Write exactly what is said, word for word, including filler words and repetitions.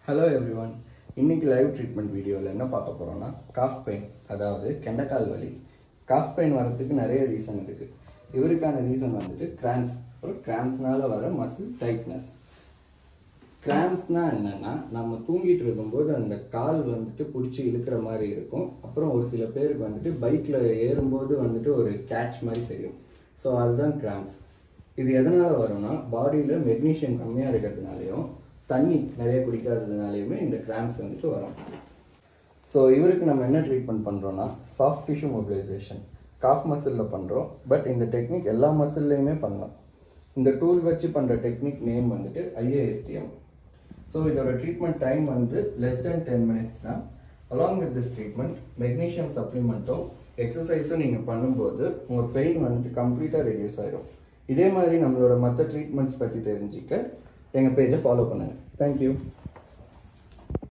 Hello everyone. இன்னைக்கு live treatment வீடியோவில் என்ன பார்க்க போகிறோம்னா காஃப் பெயின், அதாவது கெண்டக்கால் வலி. காஃப் பெயின் வரதுக்கு நிறைய ரீசன் இருக்குது. இவருக்கான ரீசன் வந்துட்டு கிராம்ப்ஸ், ஒரு கிராம்ப்ஸ்னால வர மசில் டைட்னஸ். கிராம்ப்ஸ்னால் என்னென்னா, நம்ம தூங்கிட்டு இருக்கும்போது அந்த கால் வந்துட்டு பிடிச்சி இழுக்கிற மாதிரி இருக்கும். அப்புறம் ஒரு சில பேருக்கு வந்துட்டு பைக்கில் ஏறும்போது வந்துட்டு ஒரு கேட்ச் மாதிரி தெரியும். ஸோ அதுதான் கிராம்ப்ஸ். இது எதனால் வரும்னா, பாடியில் மெக்னீஷியம் கம்மியாக இருக்கிறதுனாலையும் தண்ணி நிறைய குடிக்காததுனாலையுமே இந்த கிராம்ப்ஸ் வந்துட்டு வரும். ஸோ இவருக்கு நம்ம என்ன ட்ரீட்மெண்ட் பண்ணுறோன்னா, சாஃப்ட் டிஷ்யூ மொபிலைசேஷன் காஃப் மசிலில் பண்ணுறோம். பட் இந்த டெக்னிக் எல்லா மசில்லையுமே பண்ணலாம். இந்த டூல் வச்சு பண்ணுற டெக்னிக் நேம் வந்துட்டு I A S T M. So இதோட ட்ரீட்மெண்ட் டைம் வந்து லெஸ் தென் டென் மினிட்ஸ் தான். Along with this treatment magnesium சப்ளிமெண்ட்டும் எக்ஸசைஸும் நீங்கள் பண்ணும்போது உங்கள் பெயின் வந்துட்டு கம்ப்ளீட்டாக ரெடியூஸ் ஆகிடும். இதே மாதிரி நம்மளோட மற்ற ட்ரீட்மெண்ட்ஸ் பற்றி தெரிஞ்சிக்க எங்கள் பேஜை ஃபாலோ பண்ணுங்கள். தேங்க்யூ.